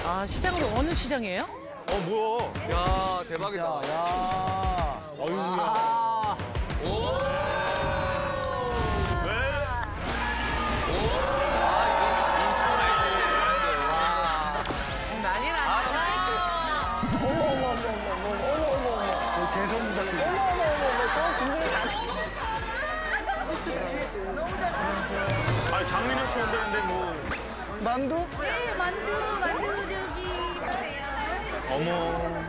아, 시장은 어느 시장이에요? 뭐야? 야, 대박이다. 야. 어휴야. 오. 왜? 오. 아, 이거 인천 아이템 와. 난리 났다. 어머. 대선주 작품. 저 궁금해 다. 아, 장민호 씨 온다는데 뭐. 만두? 네, 만두 저기 보세요. 어머.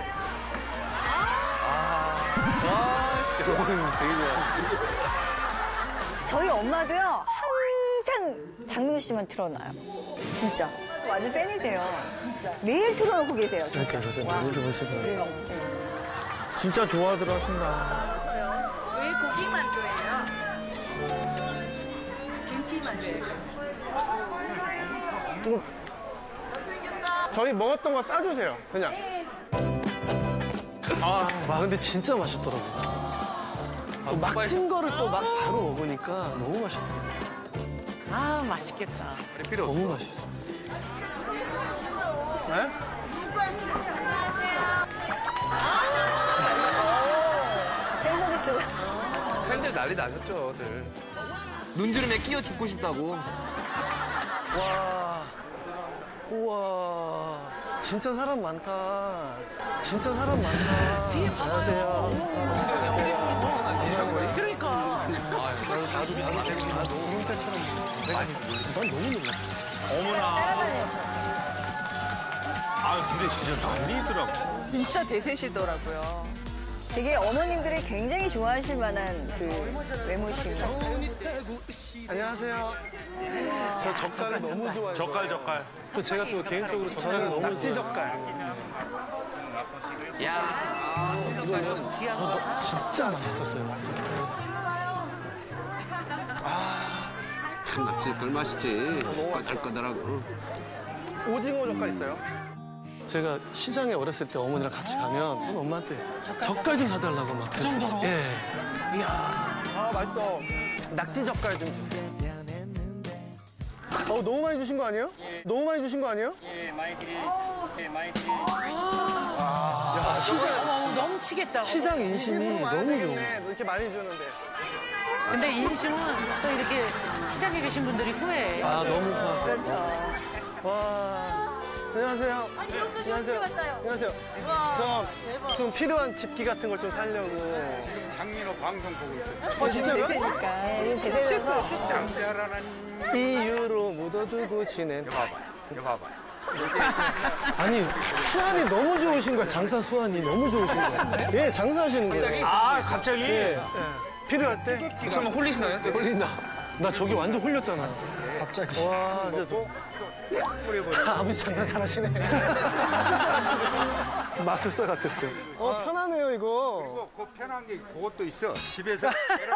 되게 좋아. 저희 엄마도요 항상 장민호 씨만 틀어놔요. 진짜 완전 팬이세요. 진짜 매일 틀어놓고 계세요. 진짜. 그래서 너무 좋으시더라고요. 네. 진짜 좋아들 하신다. 왜 고기 만두예요? 김치 만두예요. 저희 먹었던 거 싸주세요, 그냥. 와, 근데 진짜 맛있더라고요. 막 찐 거를 또 막 바로 먹으니까 너무 맛있더라고요. 아, 맛있겠다. 필요 없어. 너무 맛있어. 네? 팬서비스. 팬들 난리 나셨죠, 들. 눈주름에 끼어 죽고 싶다고. 와, 우와, 진짜 사람 많다. 진짜 사람 많다. 뒤에 봐봐요. 그러니까. 구름대처럼. 난 너무 놀랐어. 어머나. 아, 근데 진짜 난리더라고. 진짜 대세시더라고요. 되게 어머님들이 굉장히 좋아하실 만한 그 외모신. 안녕하세요. 저 젓갈을 너무 좋아해요. 젓갈. 또 제가 또 개인적으로 젓갈을 너무 낙지 젓갈. 야. 이거는 진짜 맛있었어요. 낙지젓갈 맛있지. 꼬들꼬들하고. 오징어 젓갈 있어요? 제가 시장에 어렸을 때 어머니랑 같이 가면 저는 엄마한테 젓갈 좀 사달라고 막 그랬었어요. 예. 이야. 아, 맛있어. 낙지 젓갈 좀 주세요. 너무 많이 주신 거 아니에요? 너무 많이 주신 거 아니에요? 야, 시장, 넘치겠다. 시장 인심이 너무 좋아요. 이렇게 많이 주는데. 근데 인심은 또 이렇게 시장에 계신 분들이 후회해요. 아, 너무 고마워요. 그렇죠. 와. 안녕하세요. 안녕하세요. 안녕하세요. 저 좀 필요한 집기 같은 걸 좀 사려고. 장민호 방송 보고 있었어요. 진짜요? 네, 지금 대세라서. 이유로 묻어두고 지낸. 이거 봐봐. 아니, 수완이 너무 좋으신 거야. 장사 수완이 너무 좋으신 거야. 예, 장사하시는 거예요. 아, 갑자기? 예. 필요할 때? 설마 홀리시나요? 홀린다. 나 저기 완전 홀렸잖아. 갑자기. 와, 진짜 아버지 장사 잘하시네. 마술사 같았어요. 편하네요, 이거. 그 편한 게 그것도 있어. 집에서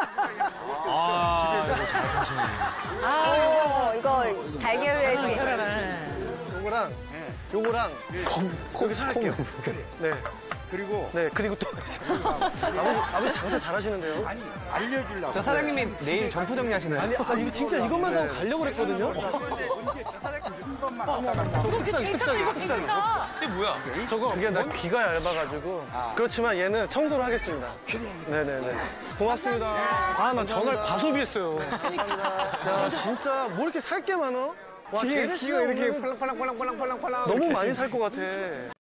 이거 달걀에 요거랑 요거랑 거기 살게요. 네. 그리고 네, 그리고 또 아버지 장사 잘하시는데요? 아니 알려주려고. 저 사장님이 내일 점포 정리하시나요? 아니, 이거 진짜 이것만 사고 가려고 그랬거든요. 쓱싹이. 이게 뭐야? 저거 그게 나 귀가 얇아가지고. 그렇지만 얘는 청소를 하겠습니다. 네네네. 고맙습니다. 아, 나 전날 과소비했어요. 야, 진짜 뭐 이렇게 살 게 많어? 와, 귀가 쟤네 이렇게 오면은 펄랑펄랑펄랑펄랑펄랑 너무 많이 살 것 같아.